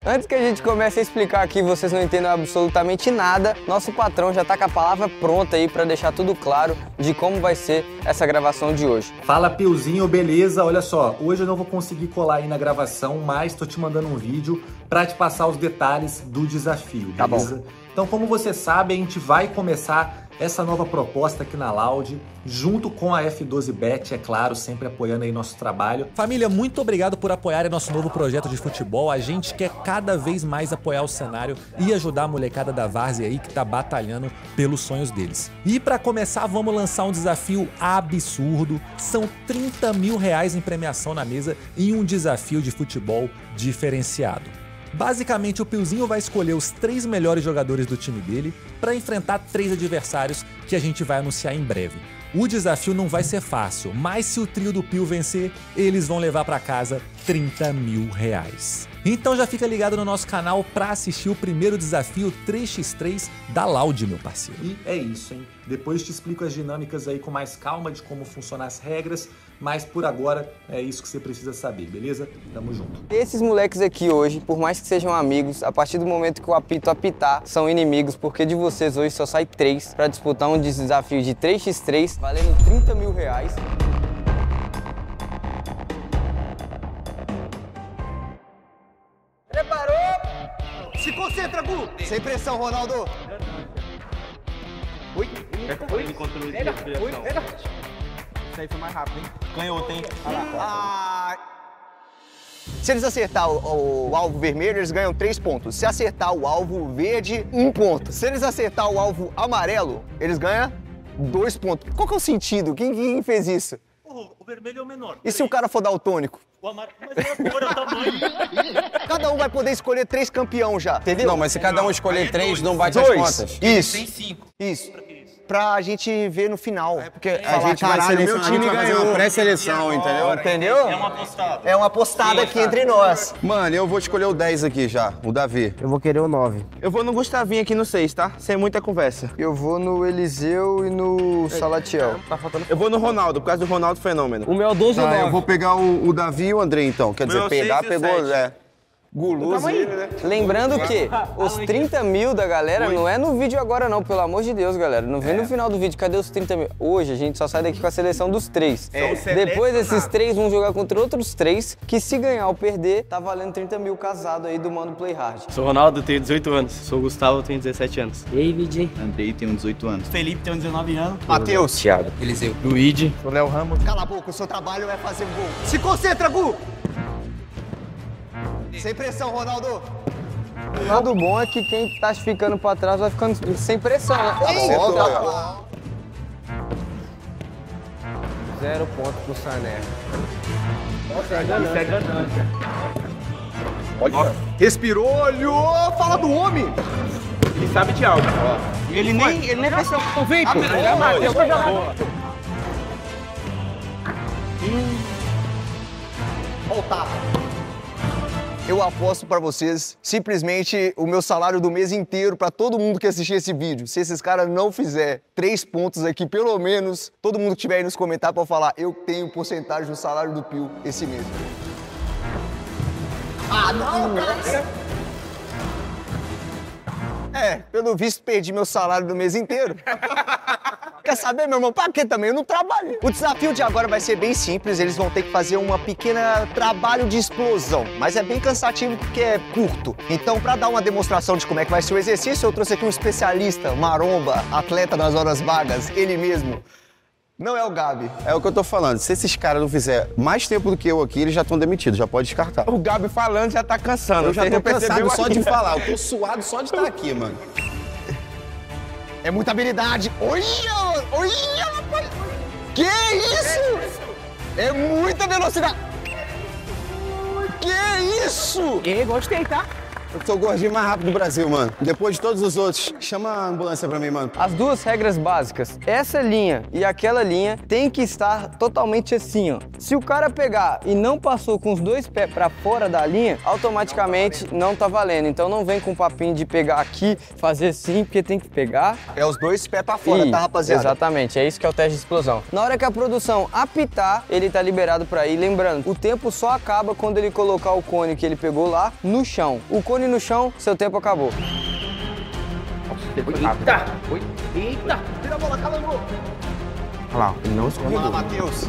Antes que a gente comece a explicar aqui, vocês não entendam absolutamente nada, nosso patrão já tá com a palavra pronta aí pra deixar tudo claro de como vai ser essa gravação de hoje. Fala, Piozinho, beleza? Olha só, hoje eu não vou conseguir colar aí na gravação, mas tô te mandando um vídeo pra te passar os detalhes do desafio, beleza? Tá bom. Então, como você sabe, a gente vai começar essa nova proposta aqui na Loud, junto com a F12Bet, é claro, sempre apoiando aí nosso trabalho. Família, muito obrigado por apoiarem nosso novo projeto de futebol. A gente quer cada vez mais apoiar o cenário e ajudar a molecada da Várzea aí que tá batalhando pelos sonhos deles. E para começar, vamos lançar um desafio absurdo. São 30 mil reais em premiação na mesa e um desafio de futebol diferenciado. Basicamente, o Piozinho vai escolher os 3 melhores jogadores do time dele para enfrentar 3 adversários que a gente vai anunciar em breve. O desafio não vai ser fácil, mas se o trio do Pio vencer, eles vão levar para casa 30 mil reais. Então já fica ligado no nosso canal para assistir o primeiro desafio 3x3 da Loud, meu parceiro. E é isso, hein? Depois te explico as dinâmicas aí com mais calma de como funcionam as regras, mas por agora é isso que você precisa saber, beleza? Tamo junto. Esses moleques aqui hoje, por mais que sejam amigos, a partir do momento que o apito apitar, são inimigos, porque de vocês hoje só sai 3 para disputar um desafio de 3x3, valendo 30 mil reais. Preparou? Se concentra, Gu! Sem pressão, Ronaldo! Ui! Ele controle de respiração. Isso aí foi mais rápido, hein? Canhoto, hein? Se eles acertar o alvo vermelho, eles ganham 3 pontos. Se acertar o alvo verde, 1 ponto. Se eles acertar o alvo amarelo, eles ganham 2 pontos. Qual que é o sentido? Quem fez isso? O vermelho é o menor. E se o cara for daltônico? O amarelo, mas é a cor, é o tamanho. Cada um vai poder escolher 3 campeão já, entendeu? Não, mas se cada um escolher 3, não bate as 2. contas. Isso. Tem 5. Isso. Pra gente ver no final. Porque a gente vai selecionar, a gente vai fazer uma pré-seleção, entendeu? Entendeu? É uma apostada. É uma apostada aqui entre nós. Mano, eu vou escolher o 10 aqui já, o Davi. Eu vou querer o 9. Eu vou no Gustavinho aqui no 6, tá? Sem muita conversa. Eu vou no Eliseu e no Salatiel. Eu vou no Ronaldo, por causa do Ronaldo Fenômeno. O meu 12 ou 9? Eu vou pegar o Davi e o André, então. Quer dizer, Meu pegar, 6 e o pegou, 7. Guloso ele, né? Lembrando que os 30 mil da galera não é no vídeo agora não, pelo amor de Deus, galera. Não vem no final do vídeo, cadê os 30 mil? Hoje a gente só sai daqui com a seleção dos 3. Depois esses 3 vão jogar contra outros 3, que se ganhar ou perder, tá valendo 30 mil casado aí do Mano Play Hard. Sou Ronaldo, tenho 18 anos. Sou Gustavo, tenho 17 anos. David. Andrei tem 18 anos. Felipe tem 19 anos. Matheus. Thiago. Eliseu. Luigi. O Léo Ramos. Cala a boca, o seu trabalho é fazer gol. Se concentra, Gu! Sem pressão, Ronaldo. O lado bom é que quem tá ficando pra trás vai ficando sem pressão, né? Acertou, ó. 0 ponto pro Sané. Respirou, olhou, fala do homem. Ele sabe de algo. Ele nem pensou. Não vem, pô. Voltar. Eu aposto pra vocês, simplesmente, o meu salário do mês inteiro pra todo mundo que assistir esse vídeo. Se esses caras não fizer 3 pontos aqui, pelo menos, todo mundo que tiver aí nos comentários pra falar, eu tenho porcentagem do salário do Pio esse mês. Ah, não, cara! Pelo visto, perdi meu salário do mês inteiro. Quer saber, meu irmão? Pra quê também? Eu não trabalho. O desafio de agora vai ser bem simples. Eles vão ter que fazer uma pequena trabalho de explosão. Mas é bem cansativo porque é curto. Então, pra dar uma demonstração de como é que vai ser o exercício, eu trouxe aqui um especialista, maromba, atleta das horas vagas, ele mesmo. Não é o Gabi. É o que eu tô falando. Se esses caras não fizerem mais tempo do que eu aqui, eles já estão demitidos. Já pode descartar. O Gabi falando já tá cansando. Eu já Você tô cansado percebeu só aqui? de falar. Eu tô suado só de estar aqui, mano. É muita habilidade. Olha, rapaz. Que isso? É muita velocidade. Que isso? Gostei, tá? Eu sou o gordinho mais rápido do Brasil, mano. Depois de todos os outros. Chama a ambulância pra mim, mano. As duas regras básicas, essa linha e aquela linha tem que estar totalmente assim, ó. Se o cara pegar e não passou com os 2 pés pra fora da linha, automaticamente não tá valendo. Então não vem com o papinho de pegar aqui, fazer assim, porque tem que pegar. É os 2 pés pra fora, tá, rapaziada? Exatamente, é isso que é o teste de explosão. Na hora que a produção apitar, ele tá liberado pra ir. Lembrando, o tempo só acaba quando ele colocar o cone que ele pegou lá no chão. O cone microfone no chão, seu tempo acabou. Eita! Eita! Tira a bola, calangou. Olha lá, ele não escorregou. Vamos lá, Matheus.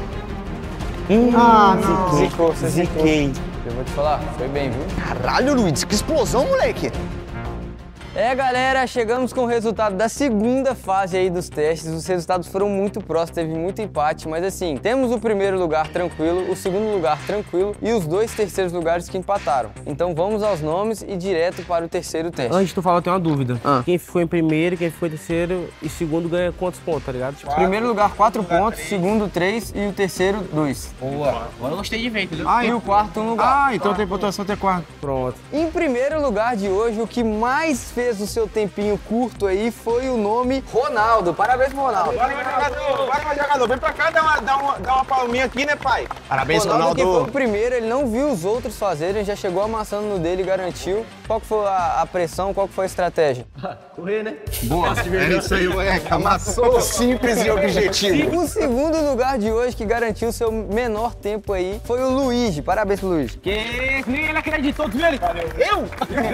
Zicou, você ziquei. Eu vou te falar, foi bem, viu? Caralho, Luiz, que explosão, moleque. É, galera, chegamos com o resultado da segunda fase aí dos testes. Os resultados foram muito próximos, teve muito empate, mas assim, temos o primeiro lugar tranquilo, o segundo lugar tranquilo e os 2 terceiros lugares que empataram. Então vamos aos nomes e direto para o terceiro teste. Antes de tu falar, eu tenho uma dúvida. Quem ficou em primeiro, quem ficou em terceiro e segundo ganha quantos pontos, tá ligado? Tipo, Primeiro lugar 4 pontos, segundo 3 e o terceiro 2. boa. Agora eu gostei de ver, entendeu? E o quarto 1 lugar. então tem pontuação até quarto. Pronto. Em primeiro lugar de hoje, o que mais fez o seu tempinho curto aí foi o nome Ronaldo. Parabéns pro Ronaldo. Vai, jogador. Vem pra cá, dá uma palminha aqui, né, pai? Parabéns, Ronaldo que foi o Ronaldo. primeiro, ele não viu os outros fazerem, já chegou amassando no dele e garantiu. Qual que foi a pressão, qual que foi a estratégia? Correr, né? Boa, é isso aí, moleque. Amassou. Simples e objetivo. O segundo lugar de hoje, que garantiu seu menor tempo aí, foi o Luigi. Parabéns pro Luigi. Que nem ele acreditou, tu viu ele? Eu?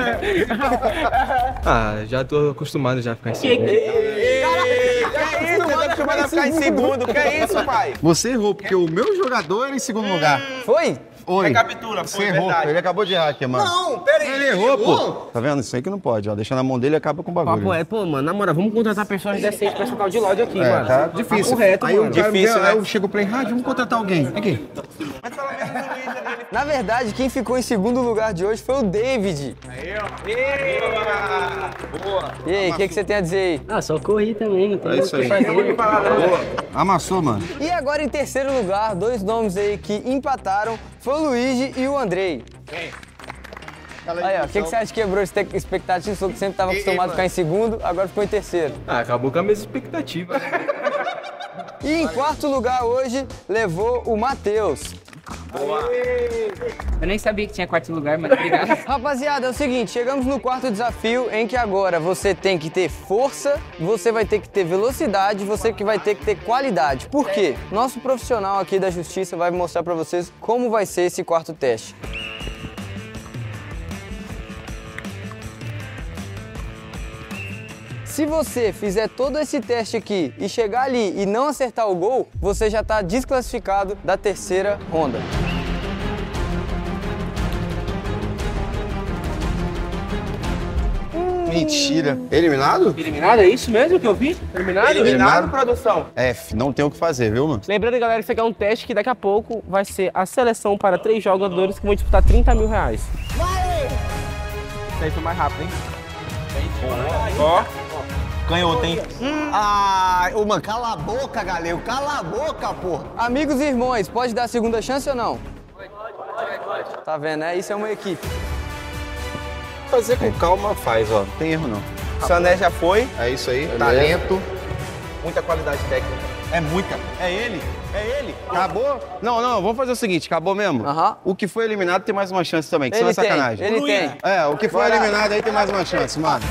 Ah, já tô acostumado já a ficar em segundo. Que isso? Você tá acostumado a ficar em segundo. Que é isso, pai? Você errou, porque o meu jogador era em segundo lugar. Foi? Oi. Recapitula, Você foi errou, verdade. ele acabou de errar aqui, mano. Não, peraí. Ele errou, pô. Tá vendo? Isso aí que não pode, ó. Deixa na mão dele e acaba com o bagulho. Papo é, pô, mano, na moral, vamos contratar pessoas decentes pra socar o de lódio aqui, É, mano. tá difícil. Papo reto, Aí mano. o cara Difícil, aí né? eu chego pra ele, vamos contratar alguém. Aqui. Na verdade, quem ficou em segundo lugar de hoje foi o David. Boa. E aí, o que você tem a dizer aí? Ah, só corri também, não tem É isso aí. Boa. Amassou, mano. E agora em terceiro lugar, 2 nomes aí que empataram, foi o Luigi e o Andrei. Aí, ó, o que você acha que quebrou essa expectativa? Você que sempre estava acostumado a ficar em segundo, agora ficou em terceiro. Ah, acabou com a mesma expectativa, né? E em quarto lugar hoje, levou o Matheus. Eu nem sabia que tinha quarto lugar, mas obrigado. Rapaziada, é o seguinte, chegamos no quarto desafio em que agora você tem que ter força, você vai ter que ter velocidade, você que vai ter que ter qualidade. Por quê? Nosso profissional aqui da justiça vai mostrar pra vocês como vai ser esse quarto teste. Se você fizer todo esse teste aqui e chegar ali e não acertar o gol, você já está desclassificado da terceira ronda. Mentira. Eliminado? Eliminado, é isso mesmo que eu vi? Eliminado? Eliminado, produção. F, não tem o que fazer, viu, mano? Lembrando, galera, que isso aqui é um teste que daqui a pouco vai ser a seleção para 3 jogadores que vão disputar 30 mil reais. Isso aí foi mais rápido, hein? Ó. Canhoto, hein? Ah, ô, mano, cala a boca, galera. Cala a boca, porra. Amigos e irmãos, pode dar a segunda chance ou não? Pode. Tá vendo, né? Isso é uma equipe. Fazer com calma faz, ó. Não tem erro, não. O Sané já foi. É isso aí. Talento. Muita qualidade técnica. É muita. É ele. É ele. Acabou? Não, vamos fazer o seguinte, acabou mesmo? Aham. O que foi eliminado tem mais uma chance também, que isso é sacanagem. Ele tem. É, o que foi eliminado aí tem mais uma chance, mano.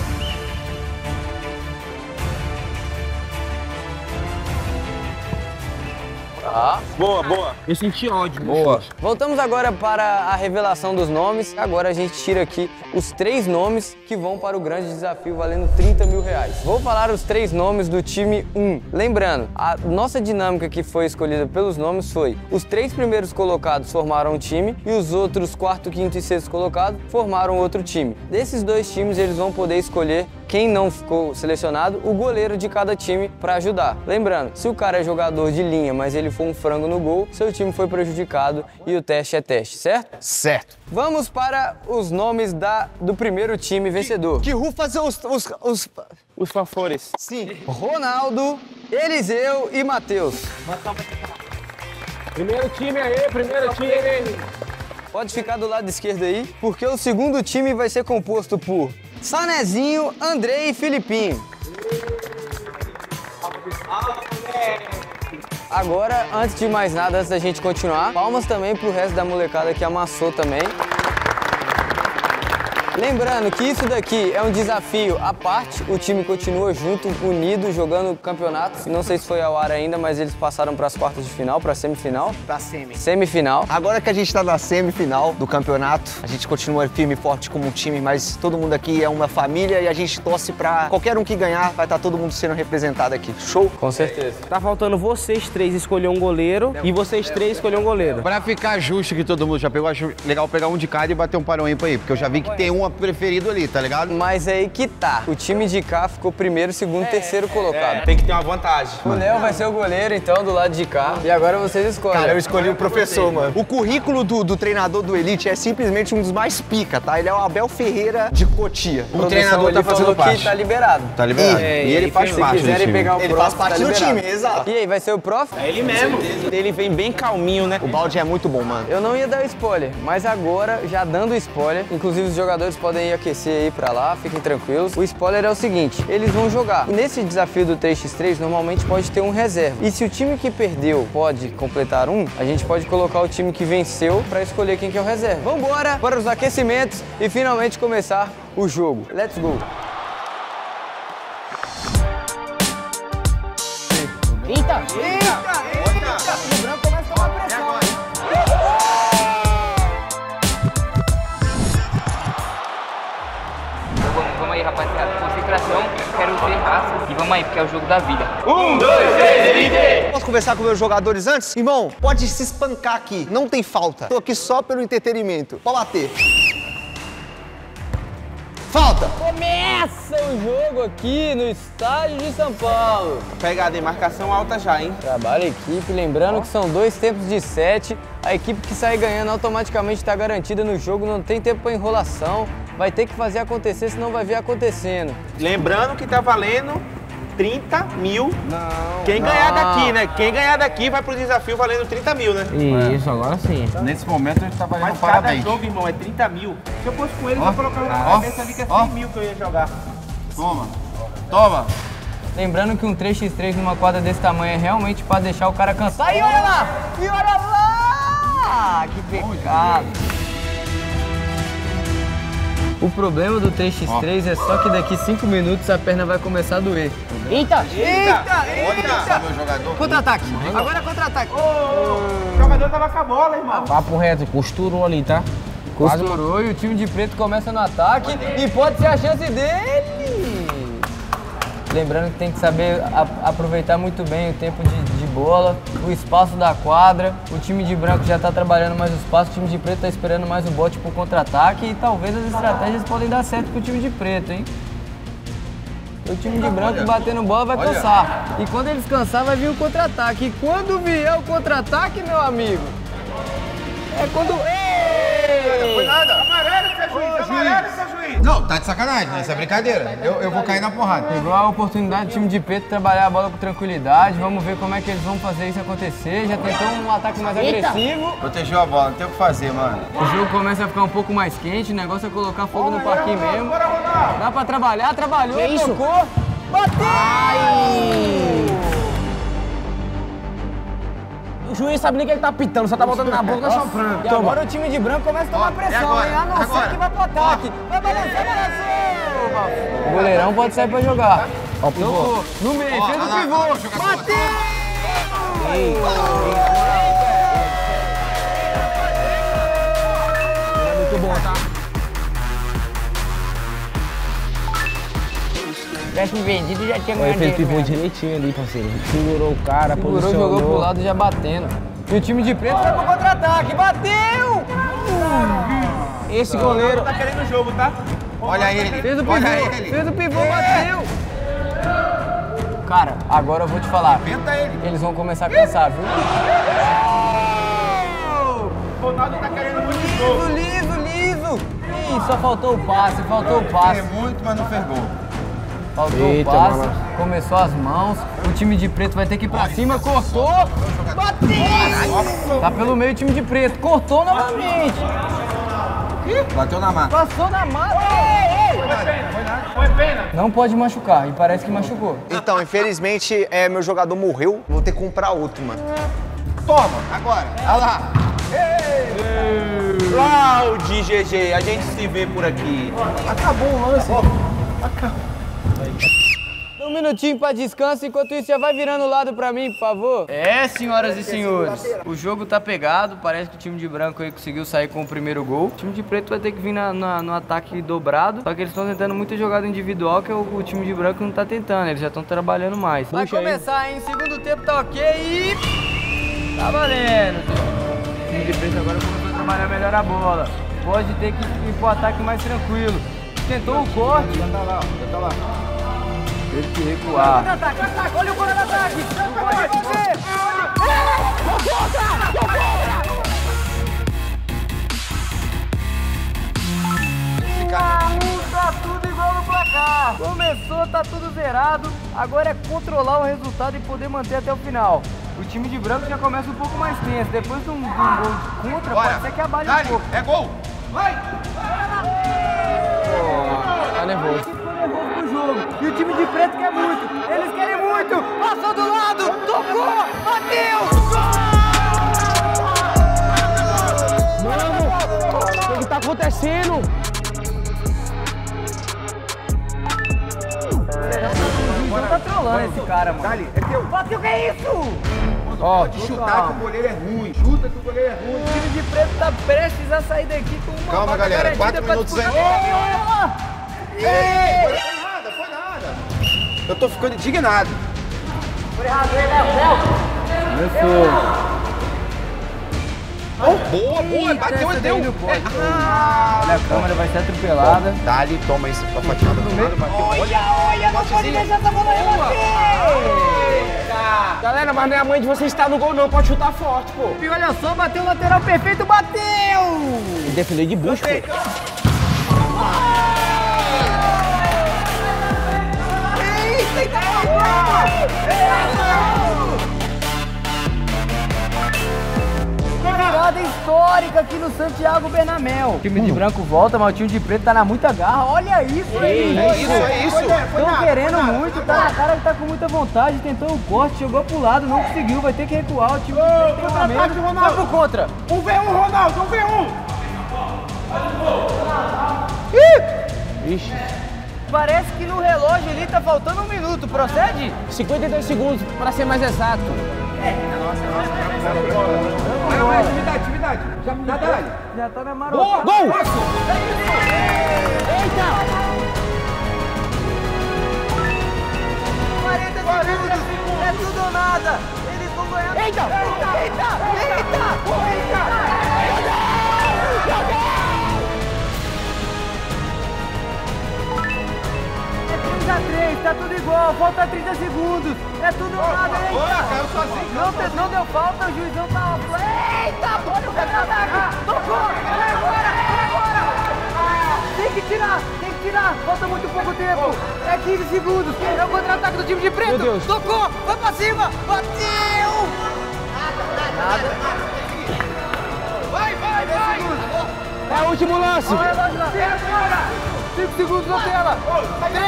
Boa, boa. Eu senti ódio. Boa. Voltamos agora para a revelação dos nomes. Agora a gente tira aqui os 3 nomes que vão para o grande desafio valendo 30 mil reais. Vou falar os 3 nomes do time 1. Lembrando, a nossa dinâmica que foi escolhida pelos nomes foi: os 3 primeiros colocados formaram um time e os outros 4º, 5º e 6º colocados formaram outro time. Desses 2 times eles vão poder escolher quem não ficou selecionado, o goleiro de cada time para ajudar. Lembrando, se o cara é jogador de linha, mas ele for um frango no gol, seu time foi prejudicado e o teste é teste, certo? Certo. Vamos para os nomes do primeiro time vencedor. Que rufa Os favores. Sim. Ronaldo, Eliseu e Matheus. Primeiro time aí, primeiro time. Pode ficar do lado esquerdo aí, porque o segundo time vai ser composto por Sanezinho, Andrei e Filipinho. Agora, antes de mais nada, antes da gente continuar, palmas também pro resto da molecada que amassou também. Lembrando que isso daqui é um desafio à parte, o time continua junto, unido, jogando campeonato. Não sei se foi ao ar ainda, mas eles passaram para as quartas de final, para a semifinal. Pra semi. Semifinal. Agora que a gente tá na semifinal do campeonato, a gente continua firme e forte como um time, mas todo mundo aqui é uma família e a gente torce pra qualquer um que ganhar, vai estar todo mundo sendo representado aqui. Show? Com certeza. Tá faltando vocês três escolher um goleiro e vocês três escolher um goleiro. Pra ficar justo que todo mundo já pegou, acho legal pegar um de cada e bater um parão ímpar aí, porque eu já vi que tem um preferido ali, tá ligado? Mas aí que tá. O time de cá ficou primeiro, segundo, terceiro colocado. Tem que ter uma vantagem. O Léo vai ser o goleiro, então, do lado de cá. E agora vocês escolhem. Cara, eu escolhi o professor, mano. O currículo do treinador do Elite é simplesmente um dos mais pica, tá? Ele é o Abel Ferreira de Cotia. O treinador tá fazendo parte. Que tá liberado. Tá liberado. E ele faz parte se quiserem pegar o Ele prof, faz parte tá do liberado. time, exato. E aí, vai ser o prof? É ele mesmo. Ele vem bem calminho, né? O balde é muito bom, mano. Eu não ia dar spoiler, mas agora, já dando spoiler, inclusive os jogadores podem ir aquecer aí pra lá, fiquem tranquilos. O spoiler é o seguinte, eles vão jogar. Nesse desafio do 3x3, normalmente pode ter um reserva. E se o time que perdeu pode completar um, a gente pode colocar o time que venceu pra escolher quem que é o reserva. Vambora para os aquecimentos e finalmente começar o jogo. Let's go! Eita! O branco começa a tomar pressão. Vamos aí, rapaziada. Concentração, quero ter raça. E vamos aí, porque é o jogo da vida. Posso conversar com meus jogadores antes? Irmão, pode se espancar aqui. Não tem falta. Tô aqui só pelo entretenimento. Pode bater. Falta! Começa o jogo aqui no estádio de São Paulo. Pegada em marcação alta já, hein? Trabalho equipe, lembrando que são 2 tempos de 7. A equipe que sair ganhando automaticamente está garantida no jogo, não tem tempo para enrolação. Vai ter que fazer acontecer, senão vai ver acontecendo. Lembrando que tá valendo 30 mil. Quem ganhar daqui, né? Quem ganhar daqui vai pro desafio valendo 30 mil, né? Isso, agora sim. Nesse momento a gente tá valendo Mas parabéns. cada jogo, irmão, é 30 mil. Se eu fosse com eles, eu colocava na cabeça ali que é 100 mil que eu ia jogar. Toma, toma. Lembrando que um 3x3 numa quadra desse tamanho é realmente para deixar o cara cansar. E olha lá! E olha lá! Que pecado! O problema do 3x3 é só que daqui 5 minutos a perna vai começar a doer. Eita! Eita, meu jogador. Contra-ataque! Agora é contra-ataque! O jogador tava com a bola, irmão. Papo reto, costurou ali, tá? Costurou e o time de preto começa no ataque e pode ser a chance dele! Lembrando que tem que saber aproveitar muito bem o tempo de bola, o espaço da quadra. O time de branco já está trabalhando mais o espaço, o time de preto está esperando mais o bote pro contra-ataque e talvez as estratégias podem dar certo pro time de preto, hein? O time de branco batendo bola vai cansar. E quando eles cansar vai vir o contra-ataque. E quando vier o contra-ataque, meu amigo, é quando... Não foi nada. Amarelo, seu juiz. Amarelo, seu juiz. Não, tá de sacanagem, essa é brincadeira. Eu vou cair na porrada. Pegou a oportunidade do time de preto trabalhar a bola com tranquilidade. Vamos ver como é que eles vão fazer isso acontecer. Já tentou um ataque mais agressivo. Protegeu a bola, não tem o que fazer, mano. O jogo começa a ficar um pouco mais quente. O negócio é colocar fogo no parquinho mesmo. Dá pra trabalhar, trabalhou, tocou. Bateu! O juiz sabe nem que ele tá apitando, só tá botando na boca e soprando. E agora o time de branco começa a tomar pressão, hein? A não ser que vai pro ataque. Vai balançar, balançou! O goleirão pode sair pra jogar. Ó, o pivô. No meio, fez o pivô. Bateu! É muito bom, tá? Tivesse vendido, já tinha Ele ganhado fez dinheiro pivô mesmo. direitinho ali, parceiro. Segurou o cara, Segurou, posicionou. jogou pro lado já batendo. E o time de preto vai pro contra-ataque. Bateu! Esse goleiro... Tá querendo o jogo, tá? Olha ele, Fez o pivô, olha ele. fez o pivô, bateu! Cara, agora eu vou te falar. Tenta ele. Eles vão começar a cansar, viu? O Ronaldo tá querendo muito jogo. Liso, liso! Ih, só faltou o passe, faltou o passe. É muito, mas não fez gol. Faltou o passe, começou as mãos. O time de preto vai ter que ir pra cima, cortou, bateu! Tá pelo meio o time de preto, cortou novamente. Bateu na mata. Passou na mata. Foi pena. Não pode machucar, e parece que machucou. Então, infelizmente, meu jogador morreu. Vou ter que comprar outro, mano. Toma, agora. Olha lá. Laude, GG, a gente se vê por aqui. Acabou o lance. Um minutinho pra descanso, enquanto isso já vai virando o lado pra mim, por favor. Senhoras e senhores, o jogo tá pegado, parece que o time de branco aí conseguiu sair com o primeiro gol. O time de preto vai ter que vir no ataque dobrado, só que eles estão tentando muita jogada individual que o time de branco não tá tentando, eles já estão trabalhando mais. Vai começar, hein? Segundo tempo tá ok e... tá valendo. O time de preto agora começou a trabalhar melhor a bola. Pode ter que ir pro ataque mais tranquilo. Tentou o corte. Já tá lá. Teve que recuar. Ataque, olha o contra-ataque! Não pode fazer! Tô contra! Tá tudo igual no placar. Começou, tá tudo zerado. Agora é controlar o resultado e poder manter até o final. O time de branco já começa um pouco mais tenso. Depois de um gol de contra, pode ser que abale um pouco. É gol! Vai! Tá nervoso. E o time de preto quer muito, eles querem muito, passou do lado, tocou, bateu! Mano, o que tá acontecendo? O juizão tá trolando esse cara, mano. Dali, é teu. Bateu, que é isso? Pode chutar que o goleiro é ruim. Chuta que o goleiro é ruim. O time de preto tá prestes a sair daqui com uma Calma, galera, 4 minutos ainda. Ei! Foi nada. Eu tô ficando indignado. Foi errado, Léo. Boa, bateu e deu. Olha a câmera, vai ser atropelada. Dali, toma isso pra fatiada do meio. Olha, não pode deixar essa bola rebater. Galera, mas não é a mãe de vocês estar no gol não, pode chutar forte, pô. E olha só, bateu o lateral perfeito, bateu! Ele defendeu de bucho, pô. Virada histórica aqui no Santiago Bernabéu. O time de branco volta, mas o time de preto tá na muita garra. Olha isso aí! É isso. Estão querendo muito, tá na cara que tá com muita vontade. Tentou o corte, jogou pro lado, não conseguiu. Vai ter que recuar. O time de preto tem uma medo. Vai pro contra. 1v1, Ronaldo, 1v1. Ixi. Parece que no relógio ali tá faltando 1 minuto. Procede? 52 segundos, pra ser mais exato. Atividade. Já tá na marota. Boa! Gol! Eita! 40 segundos! É tudo ou nada! Eles vão ganhar! Eita! É 3x3, tá tudo igual, falta 30 segundos! É tudo ou nada! Caiu sozinho! Não deu falta, o juizão tá... Eita! Olha o contra-ataque! Tocou! Vai agora! Tem que tirar! Falta muito pouco tempo! É 15 segundos! É o contra-ataque do time de preto! Meu Deus. Tocou! Vai pra cima! Bateu! Nada! Vai! É o último lance. Olha o relógio lá! 5 segundos na tela! 3,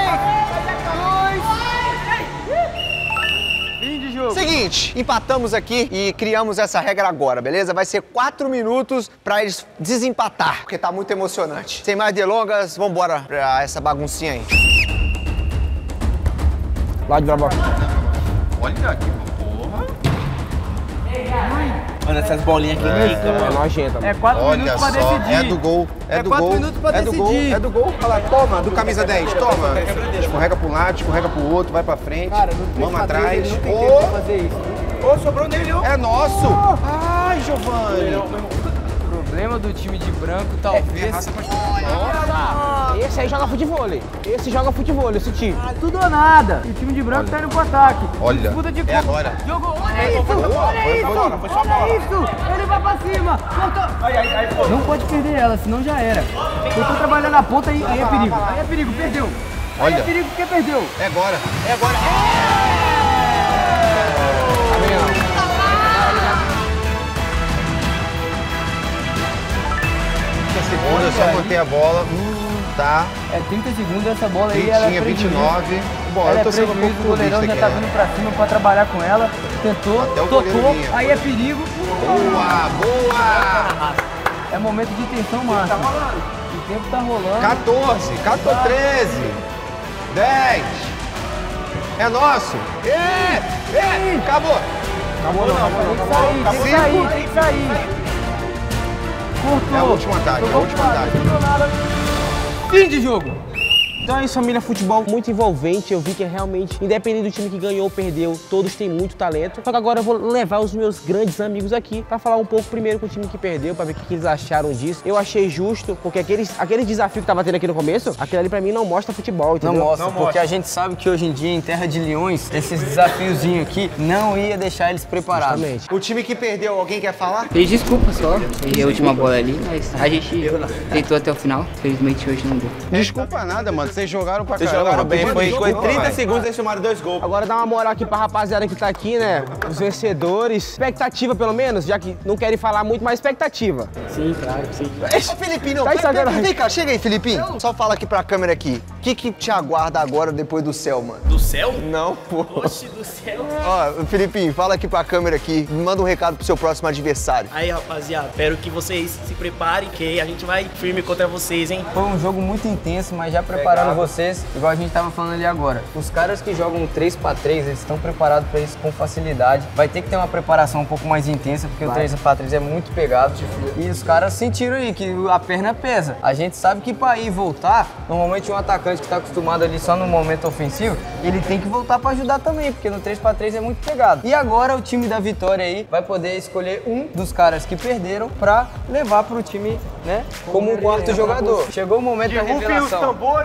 2... Fim de jogo! Seguinte, empatamos aqui e criamos essa regra agora, beleza? Vai ser 4 minutos pra eles desempatar, porque tá muito emocionante. Sem mais delongas, vambora pra essa baguncinha aí. Lá de Brabó. Olha aqui, porra. Mano, essas bolinhas aqui É nojenta, mano. É 4 Olha minutos pra só, decidir. é do gol, é do 4 gol, minutos pra é do gol, decidir. é do gol. Olha lá, toma, do camisa 10, toma. Escorrega pra um lado, escorrega pro outro, vai pra frente, vamos atrás. fazer isso. Ô, sobrou nele, ó. É nosso! Ai, Giovanni! O problema do time de branco talvez... Esse aí joga futebol. Esse joga futebol, esse time. Tudo ou nada. E o time de branco tá indo pro ataque. Olha, Disputa de é corpo. agora. Jogou. Olha isso! Olha isso! Ele vai pra cima. Cortou. Não pode perder ela, senão já era. Tentou trabalhar na ponta e aí é perigo. Aí é perigo, perdeu. Aí Olha. é perigo porque perdeu. É agora. Segunda, só manter a bola. Tá. É 30 segundos essa bola aí, ela é Tinha prejuízo. 29. Bom, Ela eu é tô sendo um prejuízo, pouco o goleirão já clubista tá aqui, vindo pra cima pra trabalhar com ela. Tentou, Até o tocou, goleiro vinha. aí é perigo. Boa, boa! É momento de tensão máxima. O tempo tá rolando. 14, 13, 10. É nosso. Acabou. Acabou não. Tem que sair. Cortou. É a última tarde, Fim de jogo. Então é isso, família. Futebol muito envolvente. Eu vi que realmente, independente do time que ganhou ou perdeu, todos têm muito talento. Só que agora eu vou levar os meus grandes amigos aqui pra falar um pouco primeiro com o time que perdeu, pra ver o que eles acharam disso. Eu achei justo, porque aquele desafio que tava tendo aqui no começo, aquele ali pra mim não mostra futebol, entendeu? Não mostra, porque a gente sabe que hoje em dia, em Terra de Leões, esses desafiozinhos aqui não ia deixar eles preparados. Justamente. O time que perdeu, alguém quer falar? Pedi desculpa só, errei a última bola ali, mas a gente tentou até o final. Felizmente hoje não deu. Desculpa nada, mano. Vocês jogaram pra Vocês caramba. jogaram bem, foi 30 velho. segundos eles tomaram 2 gols. Agora dá uma moral aqui pra rapaziada que tá aqui, né? Os vencedores. Expectativa, pelo menos, já que não querem falar muito, mas expectativa. Sim, claro, sim. Ô, Filipinho, Tá sacanagem. vem cá, chega aí, Filipinho. Só fala aqui pra câmera aqui. O que te aguarda agora depois do céu, mano? Do céu? Não, pô. Oxe, do céu. Ó, Filipinho, fala aqui pra câmera aqui. Manda um recado pro seu próximo adversário. Aí, rapaziada, espero que vocês se preparem, que a gente vai firme contra vocês, hein? Foi um jogo muito intenso, mas já preparando vocês, igual a gente tava falando ali agora. Os caras que jogam 3x3, eles estão preparados pra isso com facilidade. Vai ter que ter uma preparação um pouco mais intensa, porque o 3x3 é muito pegado. E os caras sentiram aí que a perna pesa. A gente sabe que pra ir e voltar, normalmente um atacante que tá acostumado ali só no momento ofensivo, ele tem que voltar pra ajudar também, porque no 3x3 é muito pegado. E agora o time da vitória aí vai poder escolher um dos caras que perderam pra levar pro time, né, como um quarto jogador. Chegou o momento da revelação.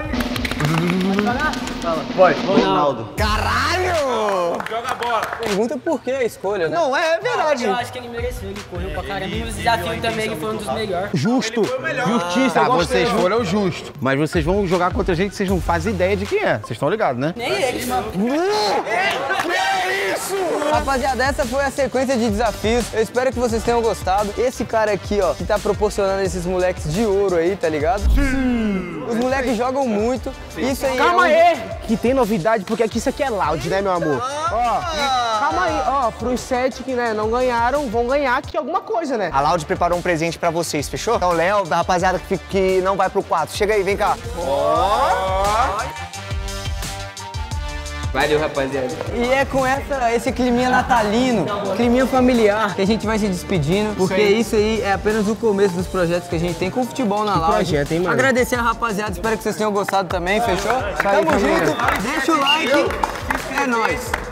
Ronaldo. Caralho! Joga a bola. Pergunta por que a escolha, né? Não, é verdade. Eu acho que ele mereceu, ele correu pra caramba. E os desafios também, ele foi um dos melhores. Justo. Justiça, Tá, eu gostei. vocês foram justos. Mas vocês vão jogar contra gente que vocês não fazem ideia de quem é. Vocês estão ligados, né? Nem eles, mano. Rapaziada, essa foi a sequência de desafios. Eu espero que vocês tenham gostado. Esse cara aqui, ó, que tá proporcionando esses moleques de ouro aí, tá ligado? Sim! Os moleques jogam muito. Isso aí Calma aí! Que tem novidade, porque aqui isso aqui é loud, né, meu amor? Ó, calma aí, ó, pros 7 que, né, não ganharam, vão ganhar aqui alguma coisa, né? A Loud preparou um presente pra vocês, fechou? Então, Léo, da rapaziada que não vai pro 4. Chega aí, vem cá. Valeu, rapaziada. E é com esse climinha natalino, climinha familiar, que a gente vai se despedindo, porque isso aí é apenas o começo dos projetos que a gente tem com o futebol na Loud. Projeto, hein, mano? Agradecer a rapaziada, espero que vocês tenham gostado também, fechou? Tamo junto, deixa o like, é nóis.